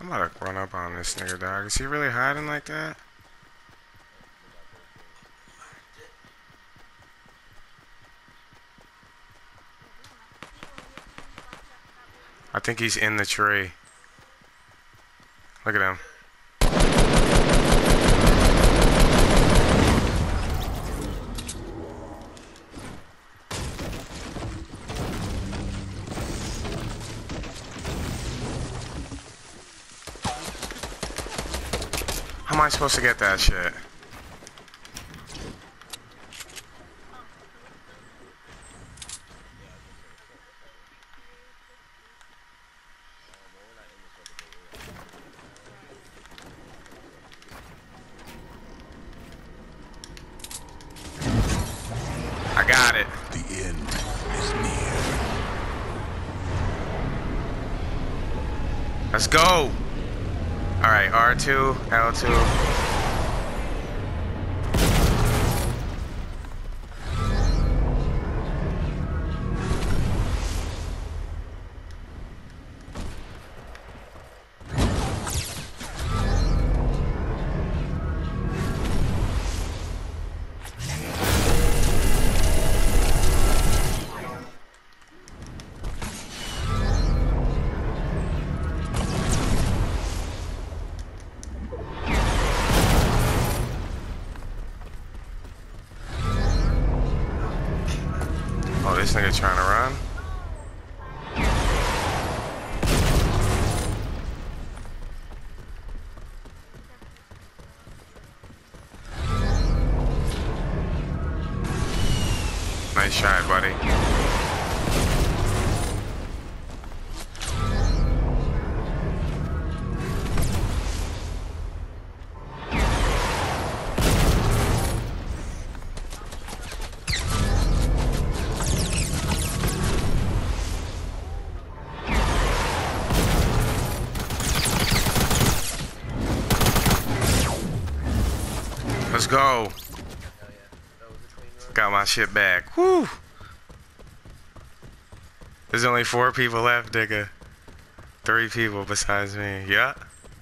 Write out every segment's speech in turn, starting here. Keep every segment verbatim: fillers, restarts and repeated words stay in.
I'm about to run up on this nigga, dog. Is he really hiding like that? I think he's in the tree. Look at him. How am I supposed to get that shit? I got it. The end is near. Let's go. All right, R two, L two. Oh, this nigga trying to run. Nice shot, buddy. Let's go. Got my shit back. Woo. There's only four people left, nigga. Three people besides me. Yeah.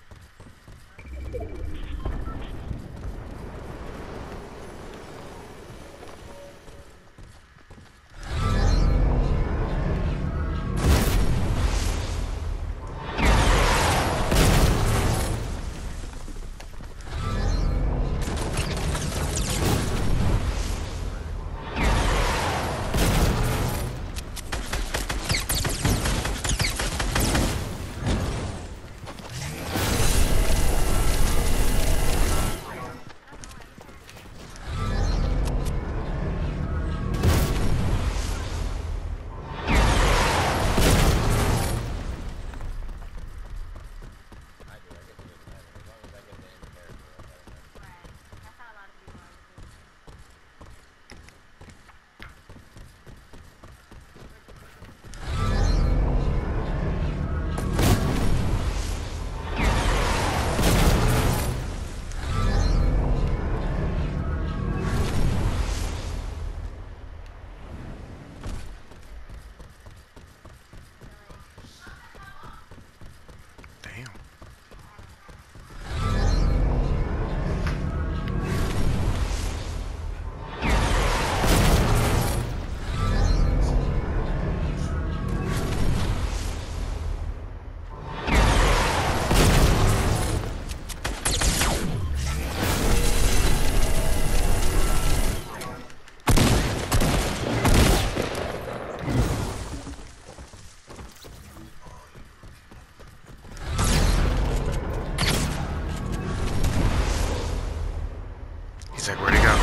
He's like, where'd he go?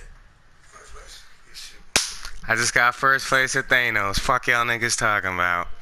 I just got first place at Thanos. Fuck y'all niggas talking about.